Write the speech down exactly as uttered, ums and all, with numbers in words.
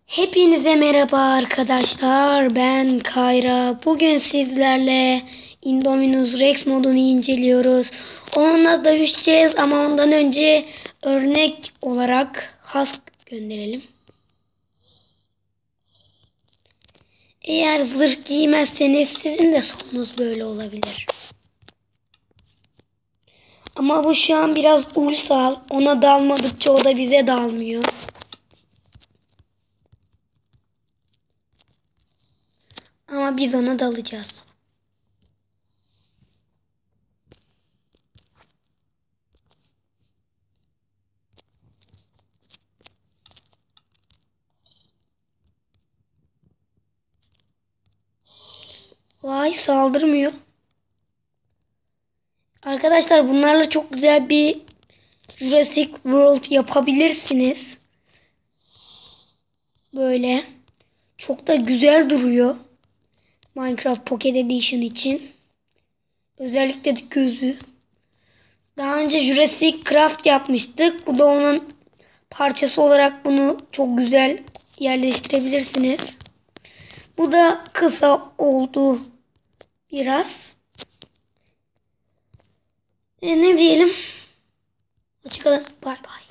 Hepinize merhaba arkadaşlar. Ben Kayra. Bugün sizlerle Indominus Rex modunu inceliyoruz. Onunla dövüşeceğiz ama ondan önce örnek olarak Husk gönderelim. Eğer zırh giymezseniz sizin de sonunuz böyle olabilir. Ama bu şu an biraz uysal. Ona dalmadıkça o da bize dalmıyor. Ama biz ona dalacağız. Vay, saldırmıyor. Arkadaşlar bunlarla çok güzel bir Jurassic World yapabilirsiniz. Böyle. Çok da güzel duruyor. Minecraft Pocket Edition için. Özellikle de gözü. Daha önce Jurassic Craft yapmıştık. Bu da onun parçası olarak bunu çok güzel yerleştirebilirsiniz. Bu da kısa oldu biraz. E, ne diyelim? Hoşçakalın. Bay bay.